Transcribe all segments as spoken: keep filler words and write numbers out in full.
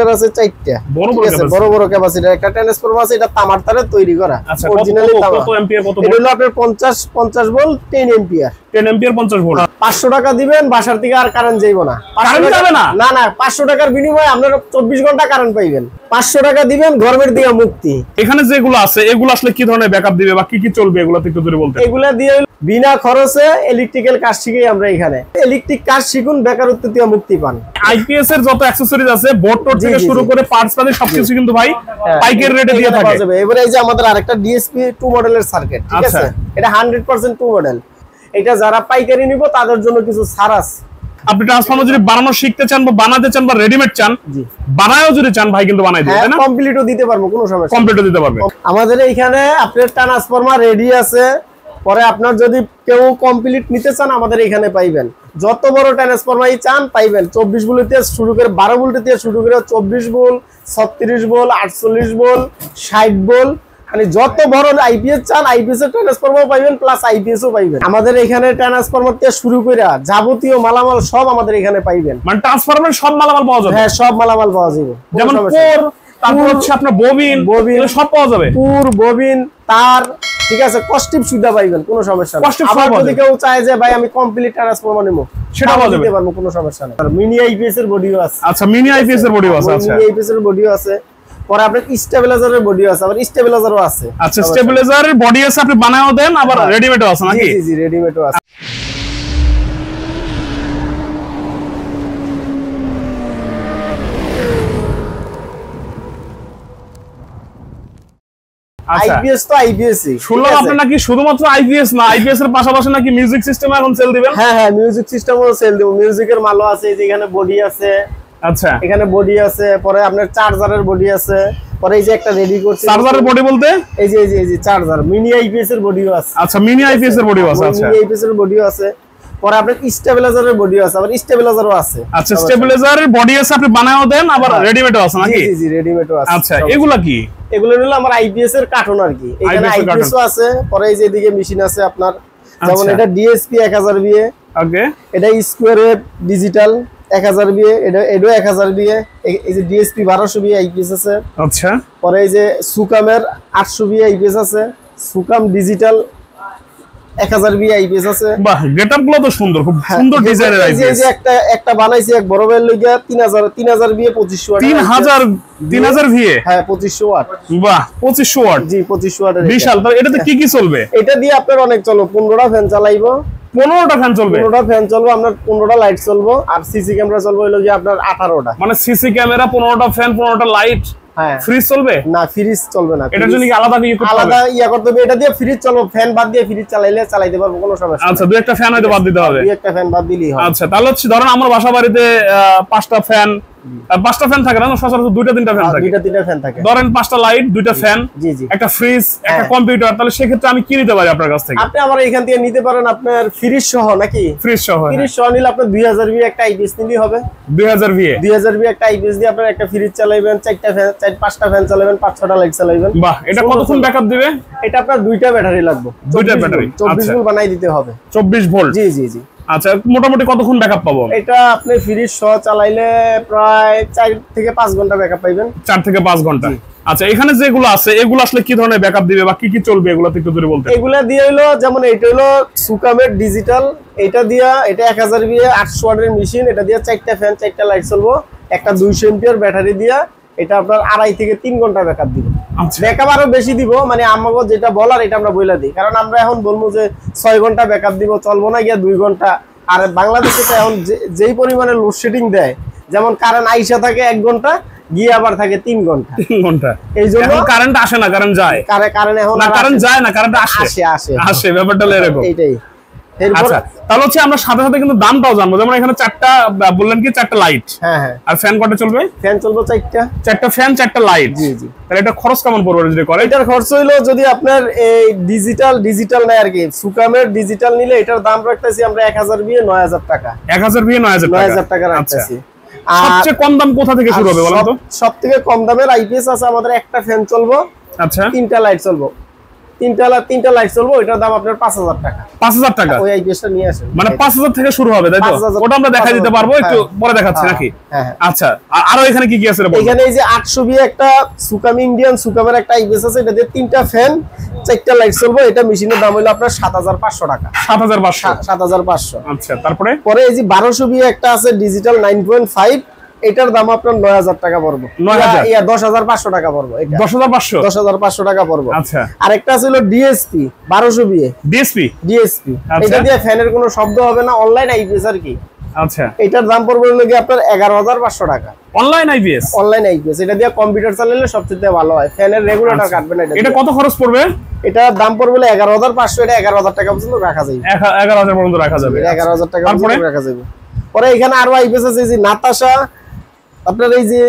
Capacitor আছে চারটা, বড় বড় ক্যাপাসিটর, বড় বড় ক্যাপাসিটর। একটা ট্রান্সফরমার আছে, এটা তামার তারে তৈরি করা, অরিজিনালি তামা। কত এম্পিয়ার কত? এটা হলো আপনার পঞ্চাশ পঞ্চাশ ভোল্ট দশ এম্পিয়ার। দশ এম্পিয়ার পঞ্চাশ ভোল্ট। পাঁচশো টাকা দিবেন, বাসার থেকে আর কারেন্ট যাইব না। কারেন্ট যাবে না? না না, পাঁচশো টাকার বিনিময়ে আপনারা চব্বিশ ঘন্টা কারেন্ট পাইবেন। পাঁচশো টাকা দিবেন, গরমের দিকে মুক্তি। এখানে যেগুলো আছে এগুলো আসলে কি ধরনের ব্যাকআপ দিবে বা কি কি চলবে এগুলো একটু জোরে বলতে? এগুলা দিয়ে বিনা খরচে ইলেকট্রিক্যাল কাজ শিখাই আমরা এখানে। ইলেকট্রিক কাজ শিখুন, বেকারত্ব থেকে মুক্তি পান। আইপিএস এর যত অ্যাকসেসরিজ আছে, বোর্ড টোড থেকে শুরু করে পার্টস পাতি সবকিছু কিন্তু ভাই পাইকারি রেটে দিয়ে থাকে। এবারে এই যে আমাদের আরেকটা ডিএসপি টু মডেলের সার্কিট, ঠিক আছে, এটা হান্ড্রেড পার্সেন্ট টু মডেল। এটা যারা পাইকারি নিব তাদের জন্য কিছু ছাড় আছে। আপনি ট্রান্সফরমার যদি বানানো শিখতে চান বা বানাতে চান বা রেডিমেড চান, বানায়ও যদি চান ভাই কিন্তু বানাই দিবে, তাই না? কমপ্লিটও দিতে পারবো, কোনো সমস্যা, কমপ্লিটও দিতে পারবে। আমাদের এইখানে আপনার ট্রান্সফরমার রেডি আছে। পরে আপনার যদি কেউ কমপ্লিট নিতে চান আমাদের এখানে পাইবেন। যত বড় ট্রান্সফরমারই চান পাইবেন। চব্বিশ ভোল্ট থেকে শুরু করে বারো ভোল্ট থেকে শুরু করে চব্বিশ ভোল্ট, ছত্রিশ ভোল্ট, আটচল্লিশ ভোল্ট, ষাট ভোল্ট, মানে যত বড় আইপিএস চান আইপিএস এর ট্রান্সফরমার পাইবেন, প্লাস আইপিএস ও পাইবেন। আমাদের এখানে ট্রান্সফরমার থেকে শুরু করে যাবতীয় মালামাল সব আমাদের এখানে পাইবেন। মানে ট্রান্সফরমার সব মালামাল পাওয়া যাবে? হ্যাঁ, সব মালামাল পাওয়া যাবে। যেমন কোর, তারপর হচ্ছে আপনার ববিন, ববিন সব পাওয়া যাবে। পুর, ববিন, তার, ঠিক আছে, কস্টিপ সুবিধা পাইবেন, কোনো সমস্যা নেই। আবার যদি কেউ চায় যে ভাই আমি কমপ্লিট ট্রান্সফরমার নিব, সেটা পাওয়া যাবে, কোনো সমস্যা নেই। আর মিনি আইপিএস এর বডিও আছে। আচ্ছা, মিনি আইপিএস এর বডিও আছে। আচ্ছা, মিনি আইপিএস এর বডিও আছে। পরে আপনার স্টেবিলাইজারের বডিও আছে, আবার স্টেবিলাইজারও আছে। আচ্ছা, স্টেবিলাইজারের বডি আছে, আপনি বানায়ও দেন, আবার রেডিমেডও আছে নাকি? জি জি, রেডিমেডও আছে। আইপিএস তো আইপিএসই। শুনলাম আপনি নাকি শুধুমাত্র আইপিএস না, আইপিএস এর পাশাপাশি নাকি মিউজিক সিস্টেম এখন সেল দিবেন? হ্যাঁ হ্যাঁ, মিউজিক সিস্টেমও সেল দেব। মিউজিকের মালও আছে, এই যে এখানে বডি আছে। আচ্ছা, এখানে বডি আছে, পরে আপনার চার্জারের বডি আছে। পরে এই যে একটা রেডি করছি। চার্জারের বডি বলতে এই যে এই যে এই যে চার্জার, মিনি আইপিএস এর বডিও আছে। আচ্ছা, মিনি আইপিএস এর বডিও আছে। আচ্ছা, মিনি আইপিএস এর বডিও আছে। পরে আপনার স্টেবিলাইজারের বডিও আছে, আবার স্টেবিলাইজারও আছে। আচ্ছা, স্টেবিলাইজারের বডি আছে, আপনি বানায়ও দেন, আবার রেডিমেডও আছে নাকি? জি জি, রেডিমেডও আছে। আচ্ছা, এগুলা কি? এগুলো হলো আমার আইপিএস এর কার্টন আর কি। এখানে আইপিএসও আছে। পরে এই যে এদিকে মেশিন আছে আপনার, যেমন এটা ডিএসপি এক হাজার বিএ। ওকে, এটা স্কয়ার ওয়েভ ডিজিটাল এক হাজার বিএ, এটা এডো এক হাজার বিএ। এই যে ডিএসপি বারোশো বিএ আইপিএস আছে। আচ্ছা, পরে এই যে সুকামের আটশো বিএ আইপিএস আছে। সুকাম ডিজিটাল এক হাজার বিএ আইপিএস আছে। বাহ, গেটআপগুলো তো সুন্দর, খুব সুন্দর ডিজাইনের আইপিএস। এই যে একটা একটা বানাইছি এক বড় ভাইয়ের লাগা তিন হাজার তিন হাজার বিএ পঁচিশশো ওয়াট। তিন হাজার তিন হাজার ভিএ? হ্যাঁ, পঁচিশশো ওয়াট। বাহ, পঁচিশশো ওয়াট? জি, পঁচিশশো ওয়াট। বিশাল। তাহলে এটাতে কি কি চলবে? এটা দিয়ে আপনার অনেক চলবে। পনেরোটা ফ্যান চালাইবো। পনেরোটা ফ্যান চলবে? পনেরোটা ফ্যান চলবে, আপনার পনেরোটা লাইট চলবো, আর সিসি ক্যামেরা চলবে হলো যে আপনার আঠারোটা। মানে সিসি ক্যামেরা, পনেরোটা ফ্যান, পনেরোটা লাইট। হ্যাঁ, ফ্রিজ চলবে না? ফ্রিজ চলবে না। এটার জন্য কি আলাদা কি করতে হবে? আলাদা ইয়া করতে হবে। এটা দিয়ে ফ্রিজ চলবে, ফ্যান বাদ দিয়ে ফ্রিজ চালাইলে চালাইতে পারবো, কোনো সমস্যা। আচ্ছা, দুই একটা ফ্যান হয়তো বাদ দিতে হবে। দুই একটা ফ্যান বাদ দিলেই হবে। আচ্ছা, তাহলে হচ্ছে ধরেন আমার বাসা বাড়িতে পাঁচটা ফ্যান, পাঁচটা ফ্যান থাকে না, সচরাচর দুইটা তিনটা ফ্যান থাকে। দুইটা তিনটা ফ্যান থাকে। ধরেন পাঁচটা লাইট, দুইটা ফ্যান, জি জি, একটা ফ্রিজ, একটা কম্পিউটার। তাহলে সেক্ষেত্রে আমি কি নিতে পারি আপনার কাছ থেকে? আপনি আমার এখান থেকে নিতে পারেন আপনার ফ্রিজ সহ, নাকি? ফ্রিজ সহ। ফ্রিজ সহ নিলে আপনার দুই হাজার ভি একটা আইপিএস নিলেই হবে। দুই হাজার ভি দুই হাজার ভি একটা আইপিএস দিয়ে আপনার একটা ফ্রিজ চালাবেন, চারটা ফ্যান, চার পাঁচটা ফ্যান চালাবেন, পাঁচ ছটা লাইট চালাবেন। বাহ, এটা কতক্ষণ ব্যাকআপ দিবে? এটা আপনার দুইটা ব্যাটারি লাগবে। দুইটা ব্যাটারি চব্বিশ ভোল্ট বানাই দিতে হবে। চব্বিশ ভোল্ট? জি জি জি। আচ্ছা, মোটামুটি কতক্ষণ ব্যাকআপ পাবো? এটা আপনি ফ্রিজ সহ চালাইলে প্রায় চার থেকে পাঁচ ঘন্টা ব্যাকআপ পাইবেন। চার থেকে পাঁচ ঘন্টা। আচ্ছা, এখানে যেগুলো আছে এগুলো আসলে কি ধরনের ব্যাকআপ দিবে বা কি কি চলবে এগুলো একটু জোরে বলতে? এগুলা দিয়ে হলো, যেমন এটা হলো সুকামের ডিজিটাল, এটা দিয়া, এটা এক হাজার বিএ আটশো ওয়াটের মেশিন, এটা দিয়ে চারটা ফ্যান, চারটা লাইট চলবো, একটা দুইশো এম্পিয়ার ব্যাটারি দিয়া। এটা আপনার আড়াই থেকে তিন ঘন্টা ব্যাকআপ দিবে। ব্যাকআপ আরো বেশি দিব, মানে আমাকে যেটা বলার এটা আমরা বইলা দিই, কারণ আমরা এখন বলবো যে ছয় ঘন্টা ব্যাকআপ দিব, চলবো না গিয়া দুই ঘন্টা। আর বাংলাদেশে তো এখন যেই পরিমাণে লোডশেডিং দেয়, যেমন কারেন্ট আইসা থাকে এক ঘন্টা, গিয়ে আবার থাকে তিন ঘন্টা তিন ঘন্টা এই জন্য কারেন্ট আসে না, কারেন্ট যায়। কারেন্ট এখন না, কারেন্ট যায় না, কারেন্ট আসে আসে আসে ব্যাপারটা হলো এরকম। এইটাই। আচ্ছা, তাহলে হচ্ছে আমরা সাথে সাথে কিন্তু দামটাও জানবো। যেমন এখানে চারটা বললেন কি, চারটা লাইট। হ্যাঁ হ্যাঁ। আর ফ্যান কয়টা চলবে? ফ্যান চলবে চারটা। চারটা ফ্যান, চারটা লাইট। জি জি। তাহলে এটা খরচ কেমন পড়বে যদি করে? এটার খরচ হইলো, যদি আপনার এই ডিজিটাল ডিজিটাল নেয় আর কি, সুকামের ডিজিটাল নিলে এটার দাম রাখতেছি আমরা এক হাজার বিয়ে নয় হাজার টাকা। এক হাজার বিয়ে নয় হাজার টাকা। নয় হাজার টাকা রাখতেছি। সবচেয়ে কম দাম কোথা থেকে শুরু হবে বলেন তো? সবথেকে কম দামের আইপিএস আছে আমাদের, একটা ফ্যান চলবো, আচ্ছা, তিনটা লাইট চলবো। তিনটা তিনটা লাইট চলবে, ওইটার দাম আপনার পাঁচ হাজার টাকা। পাঁচ হাজার টাকা ওই আইপিএসটা নিয়ে আসেন, মানে পাঁচ হাজার থেকে শুরু হবে, তাই তো? ওটা আমরা দেখা দিতে পারবো, একটু পরে দেখাচ্ছি নাকি? আচ্ছা, আর এখানে কি কি আছে? এখানে এই যে আটশো বি একটা সুকাম ইন্ডিয়ান সুকামের একটা আইপিএস আছে, এটা দিয়ে তিনটা ফ্যান চারটা লাইট চলবে। এটা মেশিনের দাম হলো আপনার সাত হাজার পাঁচশো টাকা। সাত হাজার পাঁচশো সাত হাজার পাঁচশো। আচ্ছা, তারপরে পরে এই যে বারোশো বি একটা আছে ডিজিটাল নাইন পয়েন্ট ফাইভ, এটার দাম আপনার নয় হাজার টাকা পড়বে। দশ হাজার পাঁচশো টাকা পড়বে। দশ হাজার পাঁচশো দশ হাজার পাঁচশো টাকা পড়বে। আচ্ছা, আরেকটা ছিল ডিএসপি বারোশো বি। ডিএসপি ডিএসপি এটা দিয়ে ফ্যানের কোনো শব্দ হবে না, অনলাইন আইপিএস আর কি। আচ্ছা, এটার দাম পড়বে হলো কি আপনার এগারো হাজার পাঁচশো টাকা। Online IPS. অনলাইন আইপিএস এটা দিয়ে কম্পিউটার চালালে সবচেয়ে ভালো হয়, ফ্যানের রেগুলেটর কাটবে না। এটা কত খরচ পড়বে? এটার দাম পড়বে এগারো হাজার পাঁচশো। এটা এগারো হাজার টাকা পর্যন্ত রাখা যাবে। এগারো হাজার পর্যন্ত রাখা যাবে। এগারো হাজার টাকা পর্যন্ত রাখা যাবে। পরে এখানে আরো আইপিএস আছে, যে নাতাশা আপনার এই যে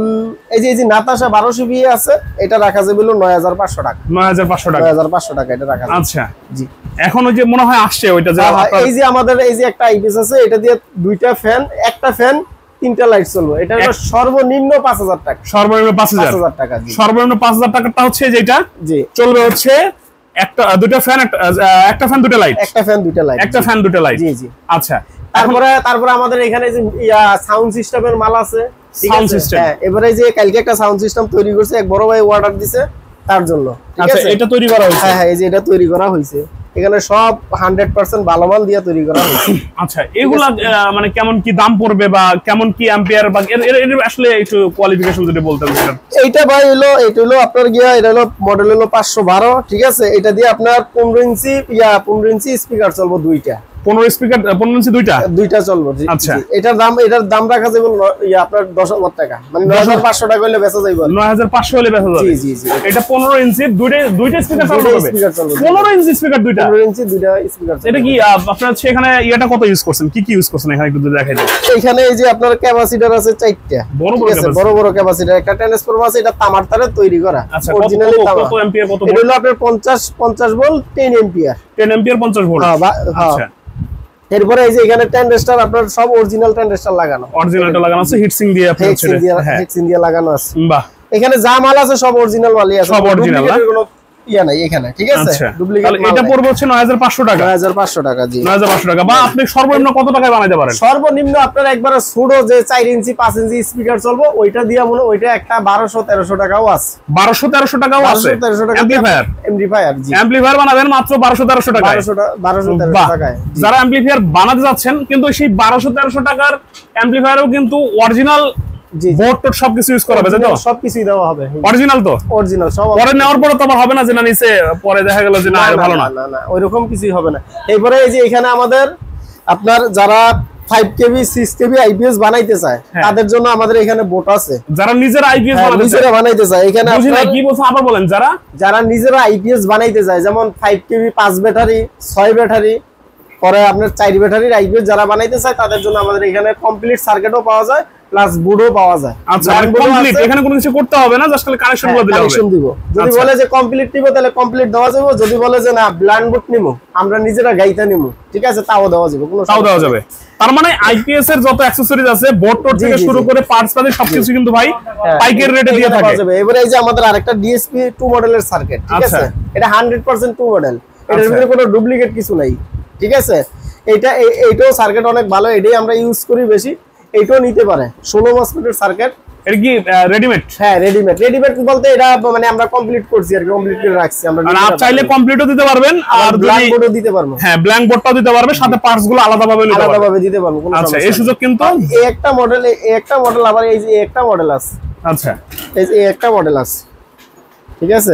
এই যে এই যে নাতাশা বারোশো বি আছে, এটা রাখা যাবে হলো নয় হাজার পাঁচশো টাকা। নয় হাজার পাঁচশো টাকা। নয় হাজার পাঁচশো টাকা এটা রাখা যাবে। আচ্ছা, জি। এখন ওই যে মনে হয় আসছে ওইটা, যে এই যে আমাদের এই যে একটা আইপিএস আছে, এটা দিয়ে দুইটা ফ্যান, একটা ফ্যান তিনটা লাইট চলবে। এটা হলো সর্বনিম্ন পাঁচ হাজার টাকা। সর্বনিম্ন পাঁচ হাজার টাকা। সর্বনিম্ন পাঁচ হাজার টাকাটা হচ্ছে যেটা জি চলবে হচ্ছে একটা দুটো ফ্যান, একটা ফ্যান দুটো লাইট, একটা ফ্যান দুটো লাইট, একটা ফ্যান দুটো লাইট। জি জি। আচ্ছা, তারপরে তারপরে আমাদের এখানে যে সাউন্ড সিস্টেমের মাল আছে। সাউন্ড সিস্টেম, হ্যাঁ। এবারে যে কালকে একটা সাউন্ড সিস্টেম তৈরি করছে, এক বড় ভাই অর্ডার দিছে তার জন্য। আচ্ছা, এটা তৈরি করা হয়েছে? হ্যাঁ হ্যাঁ, এই যে এটা তৈরি করা হয়েছে। এখানে সব হান্ড্রেড পার্সেন্ট ভালো মাল দিয়ে তৈরি করা হয়েছে। আচ্ছা, এগুলা মানে কেমন কি দাম পড়বে বা কেমন কি অ্যাম্পিয়ার বা এর আসলে একটু কোয়ালিফিকেশন যদি বলতেন। এইটা ভাই হলো, এটা হলো আপনার গিয়া, এটা হলো মডেল হলো পাঁচশো বারো, ঠিক আছে? এটা দিয়ে আপনার পনেরো ইঞ্চি ইয়া পনেরো ইঞ্চি স্পিকার চলবো দুইটা। পনেরো স্পিকার পনেরো ইঞ্চি দুইটা দুইটা চলবে। আচ্ছা, এটার দাম এটার দাম রাখা যাবে আপনার দশ হাজার টাকা, মানে নয় হাজার পাঁচশো টাকা হলে বেচা যাবে। নয় হাজার পাঁচশো হলে বেচা যাবে। জি জি জি। এটা পনেরো ইঞ্চি দুইটা দুইটা স্পিকার চলবে। পনেরো ইঞ্চি স্পিকার দুইটা, পনেরো ইঞ্চি দুইটা স্পিকার। এটা কি আপনারা সেখানে ইয়াটা কত ইউজ করছেন, কি কি ইউজ করছেন এখানে একটু দেখাই দেন। এখানে এই যে আপনার ক্যাপাসিটর আছে চারটা, বড় বড় বড় বড় ক্যাপাসিটর। একটা ট্রান্সফরমার আছে, এটা তামার তারে তৈরি করা, অরিজিনালি তামা। কত অ্যাম্পিয়ার? কত? এটা হলো আপনার পঞ্চাশ পঞ্চাশ ভোল্ট দশ অ্যাম্পিয়ার। দশ অ্যাম্পিয়ার পঞ্চাশ ভোল্ট। আচ্ছা, এরপরে এই যে এখানে ট্রানজিস্টর আপনার সব অরিজিনাল ট্রানজিস্টর লাগানো, অরিজিনালটা লাগানো আছে, হিটসিং দিয়ে আপনার হিটসিং দিয়ে হিটসিং দিয়ে লাগানো আছে। বাহ, এখানে যা মাল আছে সব অরিজিনাল মালই আছে, সব অরিজিনাল, কোনো ইয়া নাই এখানে, ঠিক আছে? ডুপ্লিকেট মাল। এটা পড়বে হচ্ছে নয় হাজার পাঁচশো টাকা। নয় হাজার পাঁচশো টাকা। জি, নয় হাজার পাঁচশো টাকা। বা আপনি সর্বনিম্ন কত টাকায় বানাইতে পারেন? সর্বনিম্ন আপনার একবারে ছোট যে চার ইঞ্চি পাঁচ ইঞ্চি স্পিকার চলবে, ওইটা দিয়া মনে ওইটা একটা বারোশো তেরোশো টাকাও আছে। বারোশো তেরোশো টাকাও আছে। তেরোশো টাকা অ্যাম্পলিফায়ার। অ্যাম্পলিফায়ার, জি, অ্যাম্পলিফায়ার বানাবেন মাত্র বারোশো তেরোশো টাকায়। বারোশো তেরোশো টাকায়। যারা অ্যাম্পলিফায়ার বানাতে যাচ্ছেন, কিন্তু সেই বারোশো তেরোশো টাকার অ্যাম্পলিফায়ারও কিন্তু অরিজিনাল বোর্ড টোড সবকিছু ইউজ করা হবে, তাই তো? সবকিছুই দেওয়া হবে অরিজিনাল তো? অরিজিনাল সব। পরে নেওয়ার পরে তো আবার হবে না যে না নিচে পরে দেখা গেল যে না ভালো না। না না, ওইরকম কিছুই হবে না। এরপরে এই যে এখানে আমাদের আপনার যারা পাঁচ কেবি ছয় কেবি আইপিএস বানাইতে চায়, তাদের জন্য আমাদের এখানে বোট আছে। যারা নিজেরা আইপিএস বানাইতে চায়, নিজেরা বানাইতে চায়, এখানে আপনারা কি বলছেন আবার বলেন। যারা যারা নিজেরা আইপিএস বানাইতে চায়, যেমন পাঁচ কেবি পাঁচ ব্যাটারি ছয় ব্যাটারি, পরে আপনার চার ব্যাটারির আইপিএস যারা বানাইতে চায়, তাদের জন্য আমাদের এখানে কমপ্লিট সার্কিটও পাওয়া যায়, প্লাস বোর্ডও পাওয়া যায়। আচ্ছা, কমপ্লিট, এখানে কোনো কিছু করতে হবে না, জাস্ট খালি কানেকশনগুলো দিলে হবে। কানেকশন দিব। যদি বলে যে কমপ্লিট নিব, তাহলে কমপ্লিট দেওয়া যাবে। যদি বলে যে না ব্ল্যান্ড বোর্ড নিব, আমরা নিজেরা গাইতে নিব, ঠিক আছে, তাও দেওয়া যাবে, কোনো তাও দেওয়া যাবে। তার মানে আইপিএস এর যত অ্যাকসেসরিজ আছে, বোর্ড টোড থেকে শুরু করে পার্টস পাতি সবকিছু কিন্তু ভাই পাইকারি রেটে দিয়ে থাকে। এবারে এই যে আমাদের আরেকটা ডিএসপি টু মডেলের সার্কিট, ঠিক আছে, এটা হান্ড্রেড পার্সেন্ট টু মডেল, এটার ভিতরে কোনো ডুপ্লিকেট কিছু নাই, ঠিক আছে। এইটা এইটাও সার্কিট অনেক ভালো, এটাই আমরা ইউজ করি বেশি। এইটাও নিতে পারে, ষোলো মসফেটের সার্কিট। এটা কি রেডিমেড? হ্যাঁ, রেডিমেড। রেডিমেড বলতে এটা মানে আমরা কমপ্লিট করছি আর কমপ্লিট করে রাখছি আমরা। আর আপনি চাইলে কমপ্লিটও দিতে পারবেন, আর ব্ল্যাঙ্ক বোর্ডও দিতে পারবো। হ্যাঁ, ব্ল্যাঙ্ক বোর্ডটাও দিতে পারবে, সাথে পার্টস গুলো আলাদাভাবে নিতে পারবে, আলাদাভাবে দিতে পারবো, কোনো সমস্যা নেই। আচ্ছা, এই সুযোগ কিন্তু এই একটা মডেল, এই একটা মডেল, আবার এই যে একটা মডেল আছে। আচ্ছা, এই যে একটা মডেল আছে, ঠিক আছে।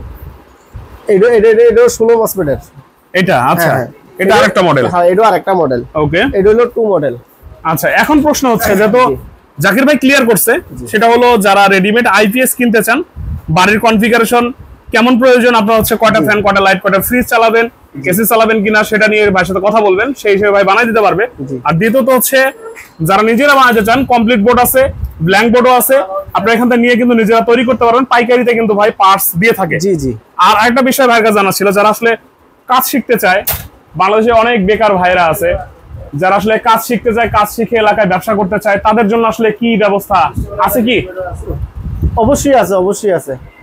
এটা এটা এটা ষোলো মসফেটের এটা। আচ্ছা, এটা আরেকটা মডেল। হ্যাঁ, এটা আরেকটা মডেল। ওকে, এটা হলো টু মডেল। আচ্ছা, এখন প্রশ্ন হচ্ছে, যে তো জাকির ভাই ক্লিয়ার করছে, সেটা হলো যারা রেডিমেড আইপিএস কিনতে চান, বাড়ির কনফিগারেশন কেমন প্রয়োজন, আপনার হচ্ছে কয়টা ফ্যান, কয়টা লাইট, কয়টা ফ্রিজ চালাবেন, এসি চালাবেন কিনা, সেটা নিয়ে ভাইয়ের সাথে কথা বলবেন, সেই হিসেবে ভাই বানাই দিতে পারবে। আর দ্বিতীয়ত হচ্ছে যারা নিজেরা বানাতে চান, কমপ্লিট বোর্ড আছে, ব্ল্যাঙ্ক বোর্ডও আছে, আপনারা এখান থেকে নিয়ে কিন্তু নিজেরা তৈরি করতে পারবেন। পাইকারিতে কিন্তু ভাই পার্টস দিয়ে থাকে। জি জি। আর আরেকটা বিষয় ভাইয়ের কাছে জানা ছিল, যারা আসলে কাজ শিখতে চায়, বাংলাদেশে অনেক বেকার ভাইরা আছে, যারা আসলে কাজ শিখতে চায়, কাজ শিখে এলাকায় ব্যবসা করতে চায়, তাদের জন্য আসলে কি ব্যবস্থা আছে? কি অবশ্যই আছে, অবশ্যই আছে।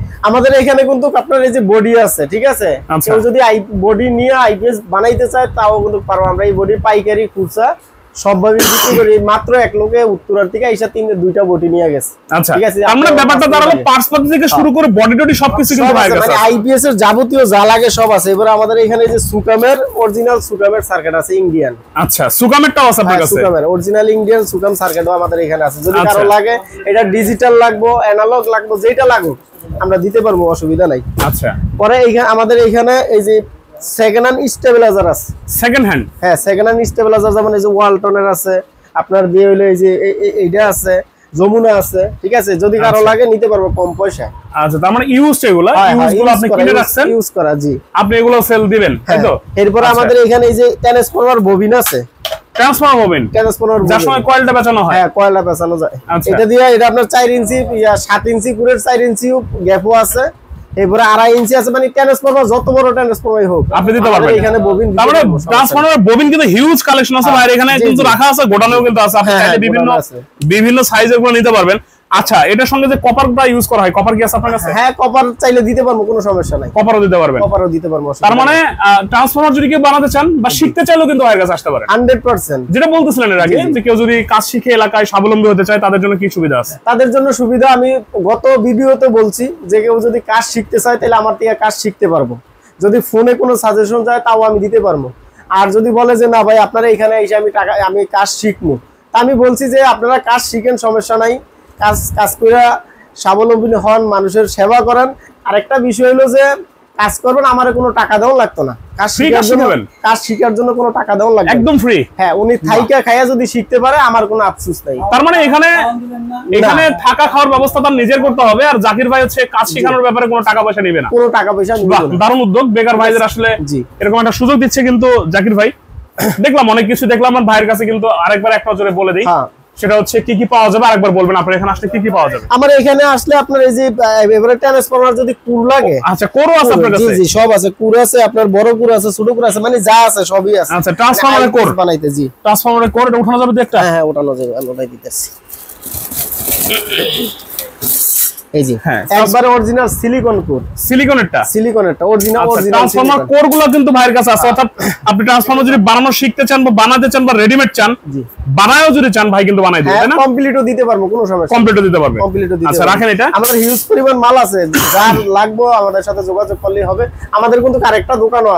আমাদের এখানে কিন্তু আপনার এই যে বডি আছে, ঠিক আছে, কেউ যদি বডি নিয়ে আইপিএস বানাইতে চায় তাও কিন্তু পারবো। আমরা এই বডি পাইকারি খুচরা সবভাবে বিক্রি করি। মাত্র এক লোকে উত্তরার থেকে আইসা তিন দুইটা বডি নিয়ে গেছে। আচ্ছা, ঠিক আছে, আমরা ব্যাপারটা দাঁড়ালো পার্টস পাতি থেকে শুরু করে বডি টডি সবকিছু কিন্তু ভাই কাছে মানে আইপিএস এর যাবতীয় যা লাগে সব আছে। এবারে আমাদের এখানে যে সুকামের অরিজিনাল সুকামের সার্কিট আছে ইন্ডিয়ান। আচ্ছা, সুকামেরটাও আছে আপনার কাছে? সুকামের অরিজিনাল ইন্ডিয়ান সুকাম সার্কিটও আমাদের এখানে আছে। যদি কারো লাগে এটা ডিজিটাল লাগবে অ্যানালগ লাগবে যেটা লাগুক আমরা দিতে পারবো, অসুবিধা নাই। আচ্ছা, পরে এইখানে আমাদের এখানে এই যে সেকেন্ড হ্যান্ড স্টেবিলাইজার আছে। Second hand? হ্যাঁ, সেকেন্ড হ্যান্ড স্টেবিলাইজার যেমন এই যে ওয়ালটনের আছে, আপনার দিয়ে হইলো এই যে এইটা আছে, যমুনা আছে, ঠিক আছে, যদি কারো লাগে নিতে পারবো কম পয়সা। আচ্ছা, তার মানে ইউজ এগুলা ইউজ গুলো আপনি কিনে রাখছেন, ইউজ করা, জি, আপনি এগুলো সেল দিবেন, তাই তো? এরপর আমাদের এখানে এই যে ট্রান্সফরমার ববিন আছে। Transformer bobbin? ট্রান্সফরমার যার সময় কয়েলটা বেচানো হয়? হ্যাঁ, কয়েলটা বেচানো যায়। এটা দিয়ে এটা আপনার চার ইঞ্চি ইয়া সাত ইঞ্চি কুরের চার ইঞ্চি গ্যাপও আছে, এরপরে আড়াই ইঞ্চি আছে, মানে ট্রান্সফরমার যত বড় ট্রান্সফরমারই হোক আপনি দিতে পারবেন। এখানে ববিন, তারপরে ট্রান্সফরমার ববিন কিন্তু হিউজ কালেকশন আছে ভাই, এখানে কিন্তু রাখা আছে, গোডাউনেও কিন্তু আছে, আপনি চাইলে বিভিন্ন বিভিন্ন সাইজের গুলো নিতে পারবেন। আচ্ছা, এটার সঙ্গে যে কপারটা ইউজ করা হয়, কপার কি আছে আপনার কাছে? হ্যাঁ, কপার চাইলে দিতে পারবো, কোনো সমস্যা নাই, কপারও দিতে পারবেন। কপারও দিতে পারবো। তার মানে ট্রান্সফরমার যদি কেউ বানাতে চান বা শিখতে চাইলেও কিন্তু ভাইয়ের কাছে আসতে পারে হান্ড্রেড পার্সেন্ট। যেটা বলতেছিলেন এর আগে যে কেউ যদি কাজ শিখে এলাকায় স্বাবলম্বী হতে চায় তাদের জন্য কি সুবিধা আছে? তাদের জন্য সুবিধা আমি গত ভিডিওতে বলছি যে কেউ যদি কাজ শিখতে চায় তাহলে আমার থেকে কাজ শিখতে পারবো। যদি ফোনে কোনো সাজেশন চায় তাও আমি দিতে পারবো। আর যদি বলে যে না ভাই আপনারা এখানে এসে আমি টাকা আমি কাজ শিখবো, তা আমি বলছি যে আপনারা কাজ শিখেন, সমস্যা নাই, কাজ কাজ করে স্বাবলম্বী হন, মানুষের সেবা করেন। আরেকটা বিষয় হলো যে কাজ করবেন, আমার কোনো টাকা দেওয়া লাগতো না। কাজ শিখার জন্য কাজ শিখার জন্য কোনো টাকা দেওয়া লাগবে, একদম ফ্রি। হ্যাঁ, উনি থাইকা খাইয়া যদি শিখতে পারে আমার কোনো আফসোস নাই। তার মানে এখানে এখানে থাকা খাওয়ার ব্যবস্থা তার নিজের করতে হবে, আর জাকির ভাই হচ্ছে কাজ শেখানোর ব্যাপারে কোনো টাকা পয়সা নেবে না, কোনো টাকা পয়সা নেবে না। দারুণ উদ্যোগ, বেকার ভাইদের আসলে এরকম একটা সুযোগ দিচ্ছে কিন্তু জাকির ভাই। দেখলাম অনেক কিছু দেখলাম, আমার ভাইয়ের কাছে কিন্তু আরেকবার একটা জোরে বলে দিই, সেটা হচ্ছে কি কি পাওয়া যাবে আরেকবার বলবেন। আপনার এখানে আসলে কি কি পাওয়া যাবে? আমার এখানে আসলে আপনার এই যে এবারে ট্রান্সফরমার যদি কুর লাগে, আচ্ছা, কোরও আছে আপনার কাছে? জি জি, সব আছে, কুর আছে, আপনার বড় কুর আছে, ছোট কুর আছে, মানে যা আছে সবই আছে। আচ্ছা, ট্রান্সফরমারের কোর বানাইতে, জি, ট্রান্সফরমারের কোর এটা উঠানো যাবে তো একটা? হ্যাঁ, ওঠানো যাবে, আমি ওটাই দিতেছি। এই যে হ্যাঁ, একবারে অরিজিনাল সিলিকন কোর, সিলিকনেরটা সিলিকনেরটা অরিজিনাল অরিজিনাল ট্রান্সফরমার কোরগুলো কিন্তু ভাইয়ের কাছে আছে। অর্থাৎ আপনি ট্রান্সফরমার যদি বানানো শিখতে চান বা বানাতে চান বা রেডিমেড চান, বানায়ও যদি চান ভাই কিন্তু বানাই দেবে, তাই না? কমপ্লিটও দিতে পারবো, কোনো সমস্যা, কমপ্লিটও দিতে পারবে, কমপ্লিটও দিতে। আচ্ছা, রাখেন এটা, আমাদের হিউজ পরিমাণ মাল আছে, যার লাগবে আমাদের সাথে যোগাযোগ করলেই হবে। আমাদের কিন্তু আরেকটা দোকানও